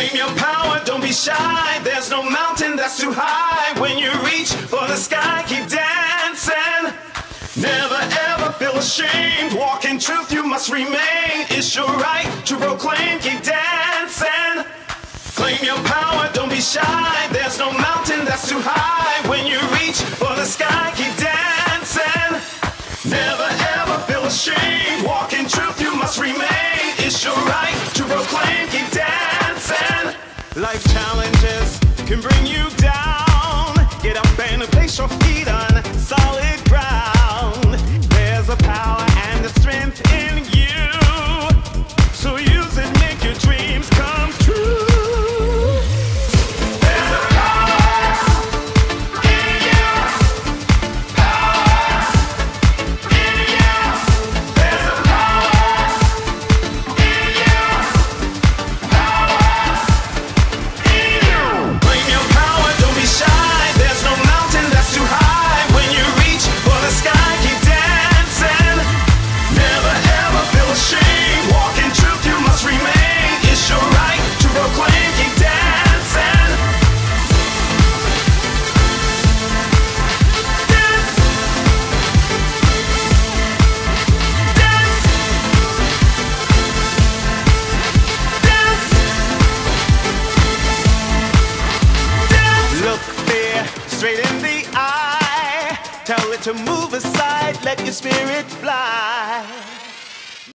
Claim your power, don't be shy. There's no mountain that's too high. When you reach for the sky, keep dancing. Never ever feel ashamed. Walk in truth, you must remain. It's your right to proclaim. Keep dancing. Claim your power, don't be shy. There's no mountain that's too high. When you reach for the sky, keep dancing. Never ever feel ashamed. Walk in truth, you must remain. It's your right to proclaim. Keep dancing. Life challenges can bring you down. Get up and place your feet on solid ground. There's a power and a strength in you, so use it, make your dreams come true. There's a power in you, power in you. There's a power in you, power in you. Claim your power, don't be shy. There's no mountain that's too high. When you reach for the sky, keep dancing. Never ever feel ashamed. Walk in truth, you must remain. It's your right to proclaim. Keep dancing. Dance. Dance. Dance. Dance. Look fear straight in the eye. Tell it to move aside. Let your spirit fly.